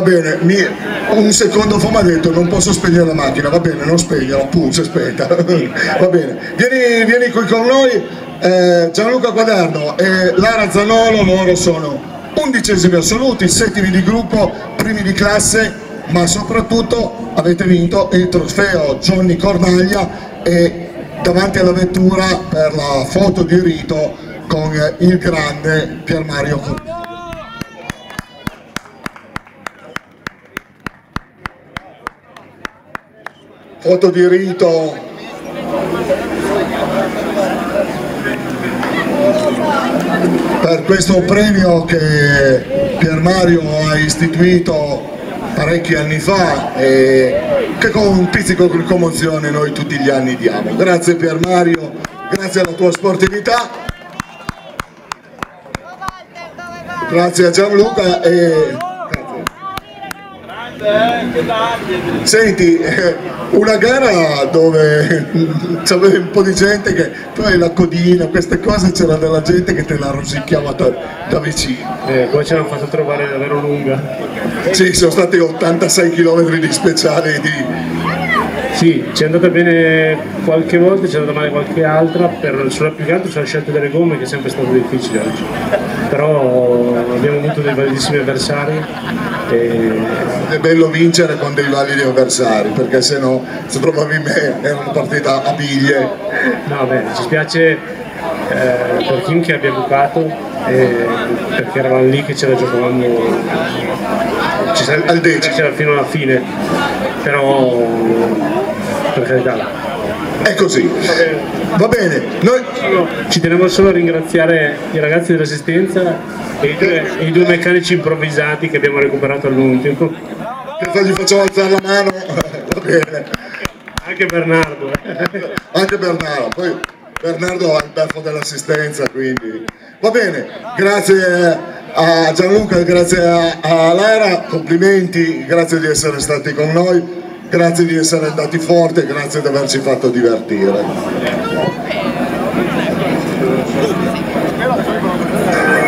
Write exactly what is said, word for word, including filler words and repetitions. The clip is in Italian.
Va bene, mi, un secondo fa mi ha detto non posso spegnere la macchina, va bene, non spegnerla, pum, si è spenta. Va bene, vieni, vieni qui con noi, eh, Gianluca Quaderno e Lara Zanolo, loro sono undicesimi assoluti, settimi di gruppo, primi di classe, ma soprattutto avete vinto il trofeo Johnny Cornaglia e davanti alla vettura per la foto di rito con il grande Pier Mario Cornaglia. Foto di rito per questo premio che Pier Mario ha istituito parecchi anni fa e che con un pizzico di commozione noi tutti gli anni diamo. Grazie Pier Mario, grazie alla tua sportività, grazie a Gianluca e senti, una gara dove c'aveva un po' di gente che poi la codina, queste cose, c'era della gente che te la rosicchiava da, da vicino. Eh, poi ce l'hanno fatto trovare davvero lunga. Sì, sono stati ottantasei chilometri di speciale di... Sì, ci è andata bene qualche volta, ci è andata male qualche altra, per, sulla più che altro sulla scelta delle gomme che è sempre stato difficile oggi. Però abbiamo avuto dei validissimi avversari. E... È bello vincere con dei validi avversari, perché se no, se trovavi me, era una partita a biglie. No, beh, ci spiace eh, per Kim che abbia bucato, eh, perché eravamo lì che ce la giocavamo ci al decimo fino alla fine, però per carità. È così, va bene. Noi... Ci tenevo solo a ringraziare i ragazzi dell'assistenza e i due, i due meccanici improvvisati che abbiamo recuperato all'ultimo. Che gli facciamo alzare la mano, va bene. Anche Bernardo. Anche Bernardo, poi Bernardo ha il baffo dell'assistenza, quindi... Va bene, grazie a Gianluca, grazie a, a Lara, complimenti, grazie di essere stati con noi. Grazie di essere andati forte, grazie di averci fatto divertire.